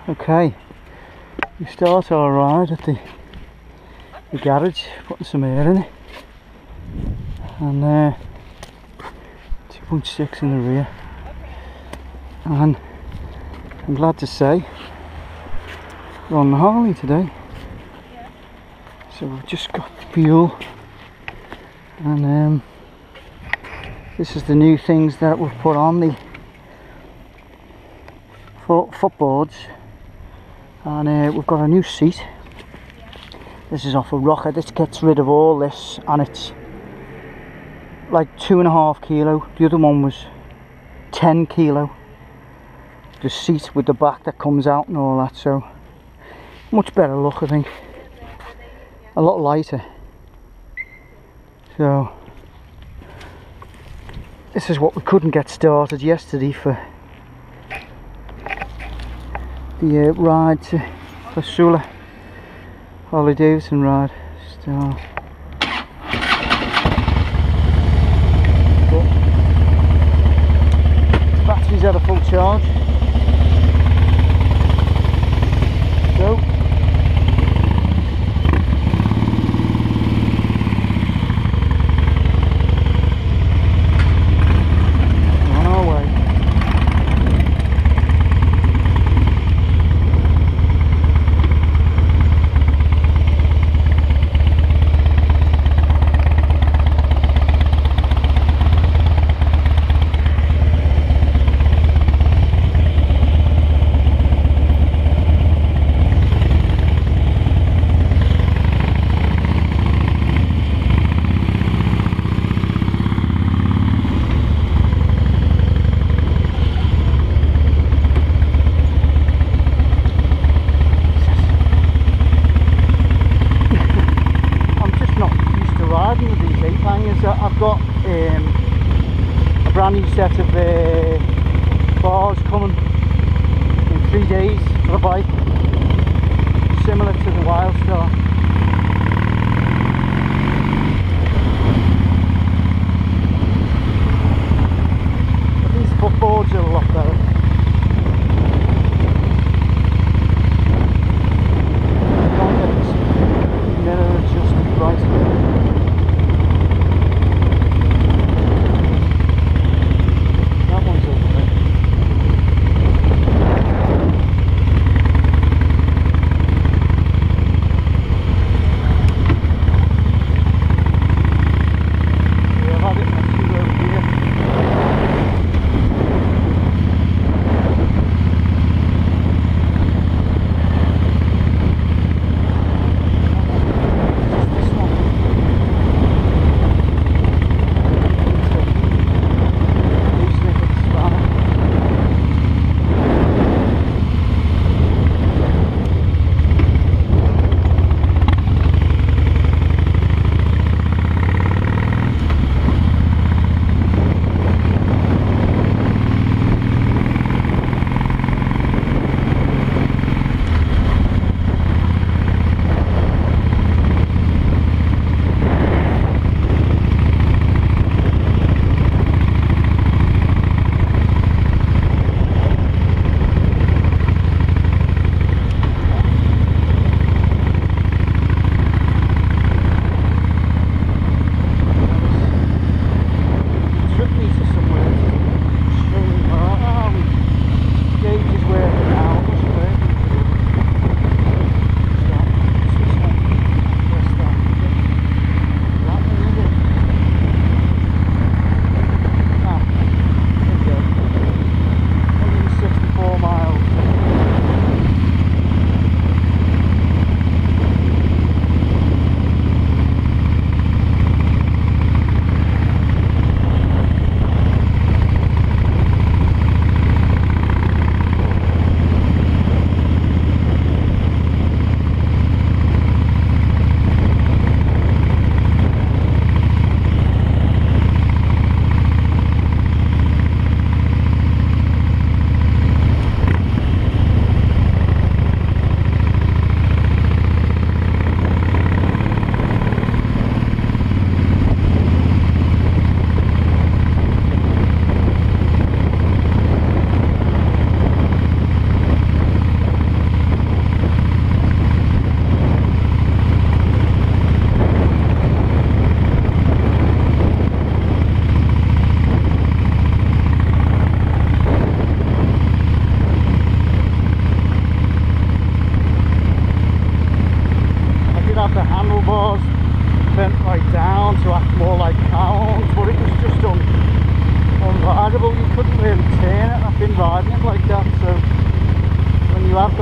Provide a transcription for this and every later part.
Okay, we start our ride at the garage, putting some air in it, and 2.6 in the rear, and I'm glad to say we're on the Harley today. So we've just got the fuel, and this is the new things that we've put on the footboards, and we've got a new seat. This is off a rocker. This gets rid of all this, and it's like 2.5 kilo. The other one was 10 kilo. The seat with the back that comes out and all that, so much better look, I think. A lot lighter. So this is what we couldn't get started yesterday for the ride to Sula, Harley Davidson ride. Still, but the battery's at a full charge. So on our way. I've got a brand new set of bars coming in 3 days for the bike, similar to the Wildstar. But these footboards are a lot better. I can't get this mirror adjusted right.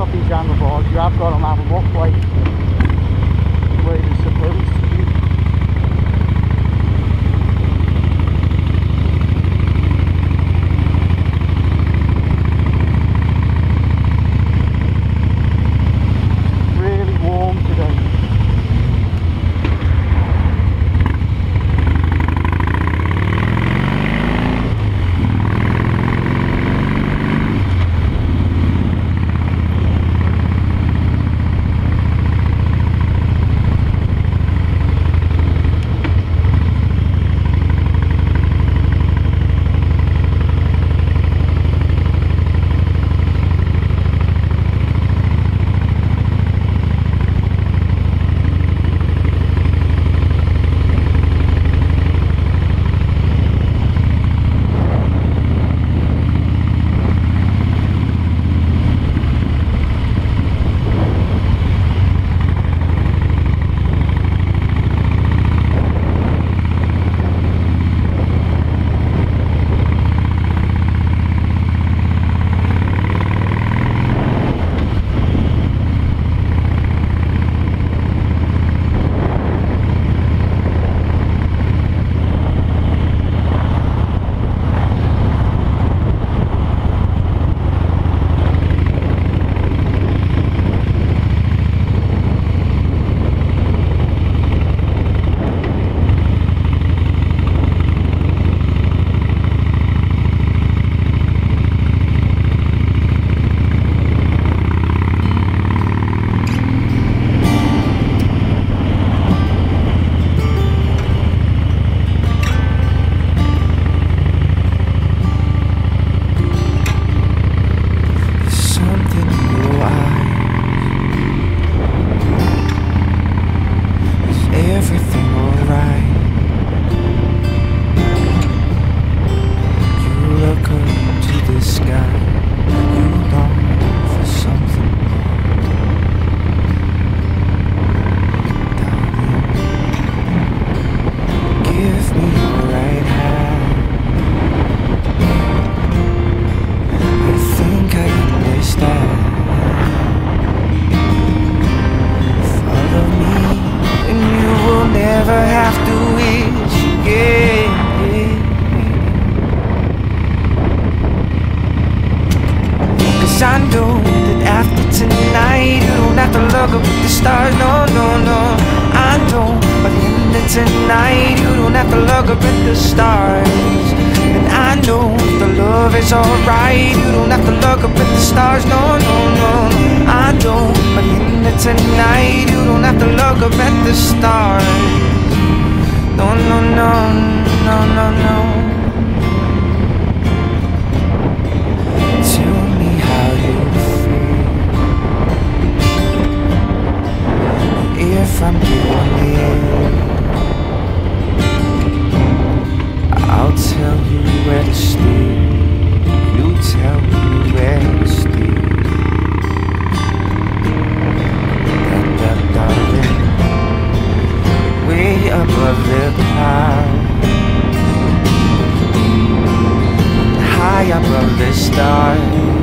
got these handlebars, you have got to have them up like the way they're supposed to be. Really warm today. I know that after tonight you don't have to look up at the stars, no, no, no. I know by the end of tonight you don't have to look up at the stars. And I know if the love is alright, you don't have to look up at the stars, no, no, no. I know by the end of tonight you don't have to look up at the stars. No, no, no, no, no, no. If I'm doing it, I'll tell you where to stay. You tell me where to stay. And that darling, way above the clouds, high above the stars,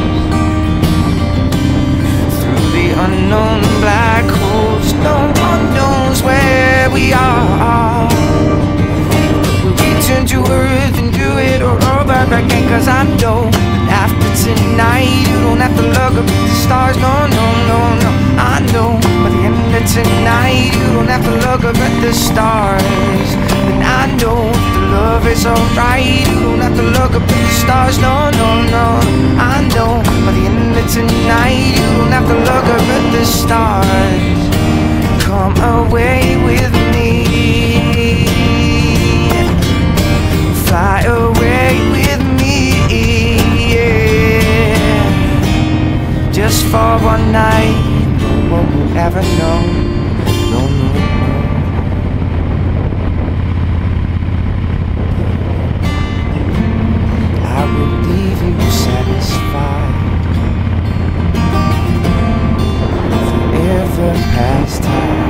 through the unknown black holes. No one knows where we are. We'll return to earth and do it all over again. Cause I know that after tonight you don't have to look up at the stars, no, no, no, no. I know by the end of tonight you don't have to look up at the stars. And I know if the love is alright, you don't have to look up at the stars, no, no, no. I know by the end of tonight you don't have to look up at the stars. Come away with me, fly away with me, yeah. Just for one night, no one will ever know, no, no, no. I will leave you satisfied forever past time.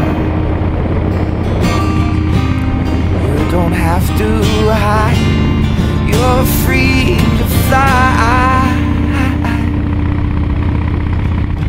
Don't have to hide, you're free to fly.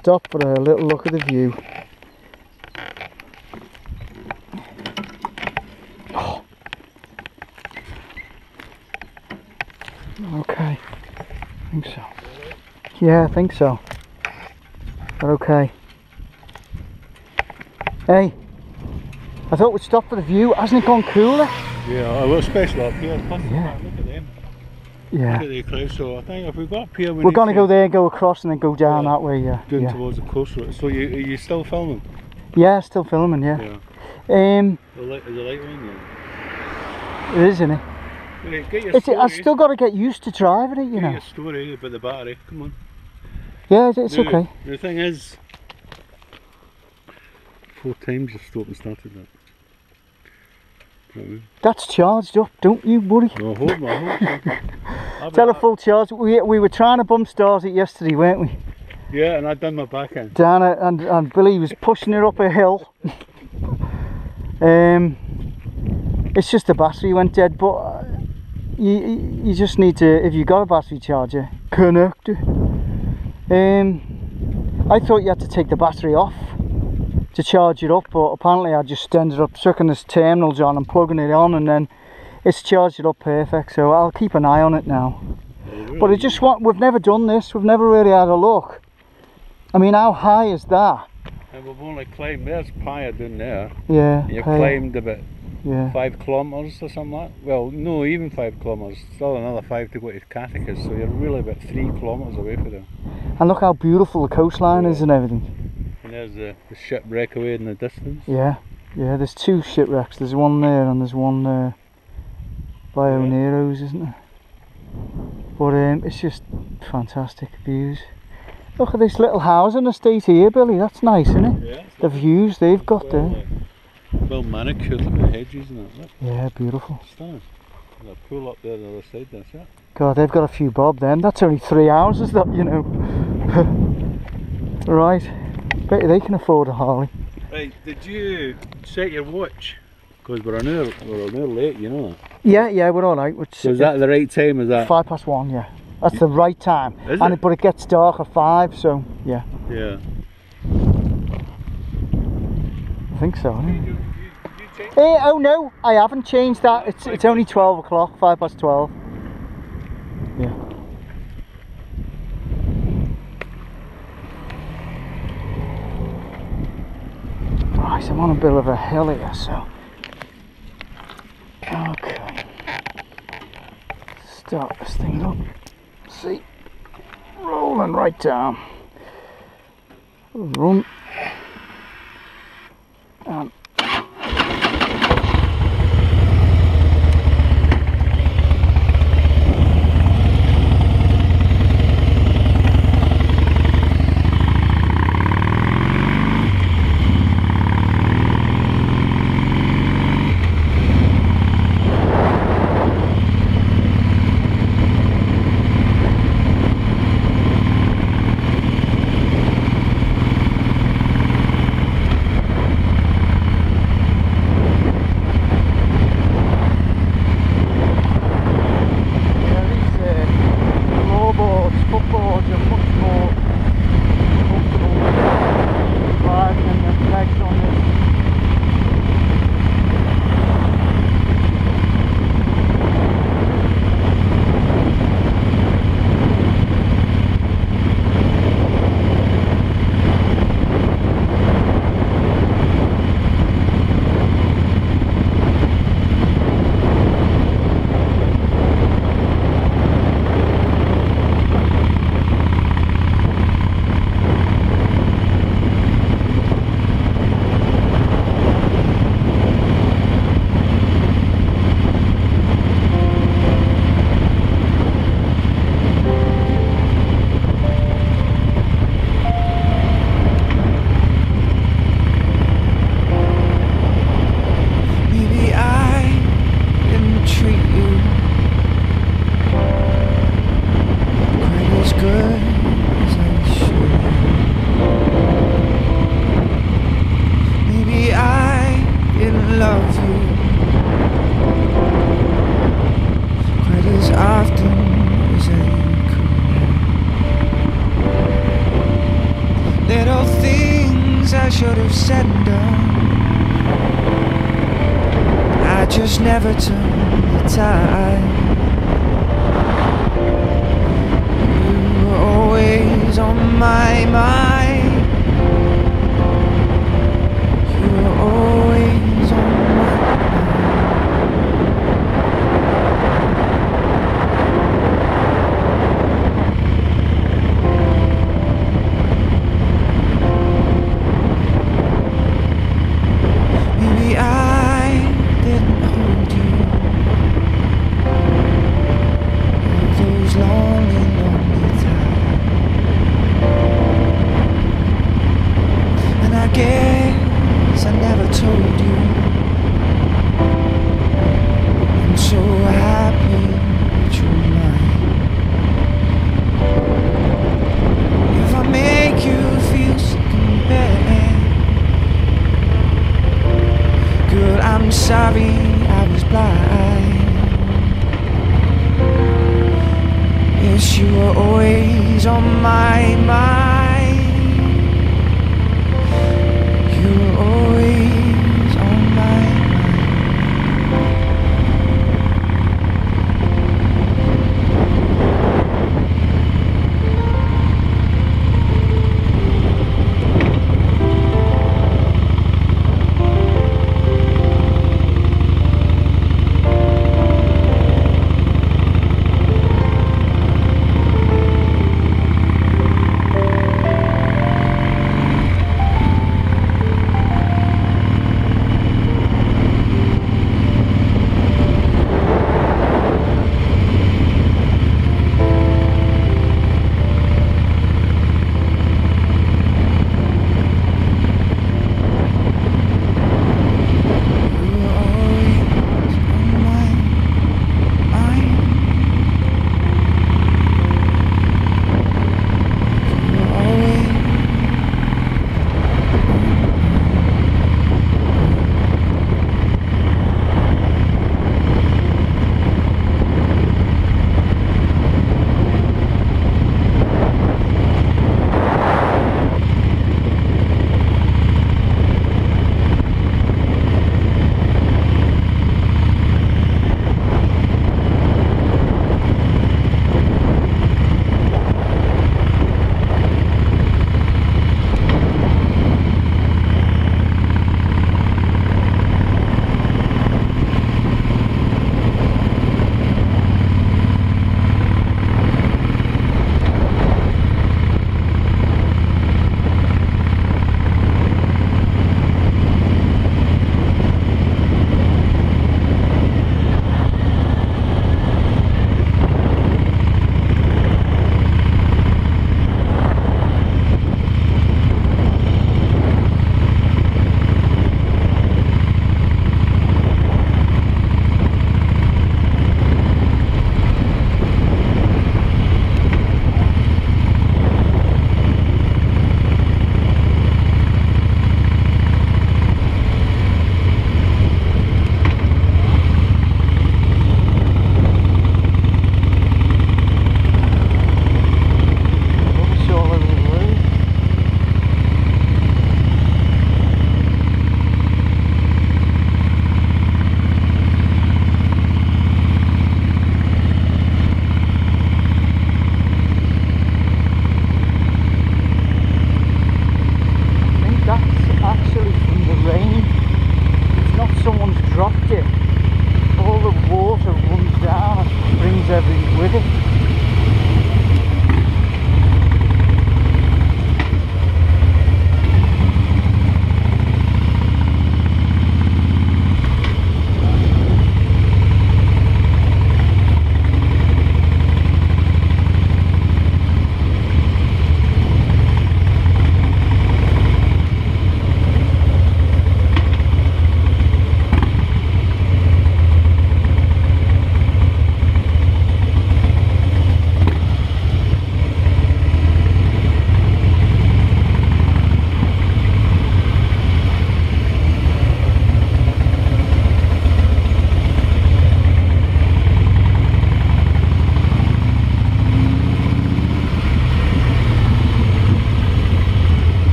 stop for a little look at the view. Oh. Okay, I think so. Yeah, I think so. We're okay. Hey, I thought we'd stop for the view. Hasn't it gone cooler? Yeah, well, especially up here. Look Yeah. at them. Yeah. Look at the cliffs. So I think if we got up here, We're going to go there, go across, and then go down that way. Yeah. Down Yeah. towards the coast. So are you still filming? Yeah, still filming. Yeah. The light one. Yeah. It is, isn't it? Right, get your story. I've still got to get used to driving it, you Get know. your story about the battery. Come on. Yeah, it's Now, okay. The thing is, 4 times you've stopped and started that. That's charged up, don't you worry. No, I hope so. Tell a full charge. We were trying to bump stars it yesterday, weren't we? Yeah, and I'd done my back end. Down it, and Billy was pushing it up a hill. It's just the battery went dead, but you just need to, if you got a battery charger, connect it. I thought you had to take the battery off to charge it up, but apparently I just ended up sucking this terminals on and plugging it on, and then it's charged it up perfect. So I'll keep an eye on it now. But we've never done this. We've never really had a look. I mean, how high is that? And we've only climbed, there's Paya down there. Yeah. You climbed about 5 kilometres or something like that. Well, no, even 5 kilometres. Still another 5 to go to Catechus, so you're really about 3 kilometres away from there. And look how beautiful the coastline is and everything. And there's the shipwreck away in the distance. Yeah, there's 2 shipwrecks. There's one there and there's one there by O'Nero's, isn't there? But it's just fantastic views. Look at this little housing estate here, Billy. That's nice, isn't it? Yeah. The views they've got there. Well manicured, look at the hedges and that. Look. Yeah, beautiful. Stunning. There's a pool up there on the other side, that's it. God, they've got a few bob then. That's only 3 houses, that, you know. Right. Bet you they can afford a Harley. Right, did you set your watch? Because we're an hour late, you know that. Yeah, we're alright. So is that the right time? Is that 1:05, yeah. That's the right time. Is it? But it gets dark at 5, so yeah. Yeah. I think so. Oh no, I haven't changed that. It's only 12 o'clock, 12:05. Yeah. Right, I'm on a bit of a hill here, so. Okay. Start this thing up. See, rolling right down. Run. And just never turn the tide. You were always on my mind. You were always on my Maybe I didn't hold you all those lonely, lonely times. And I guess I never told you I'm so happy that you're mine. If I make you feel sick and bad, girl, I'm sorry I was blind. Yes, you were always on my mind. You were always on my mind.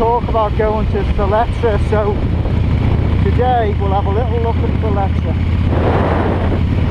talk about going to Theletra, so today we'll have a little look at Theletra.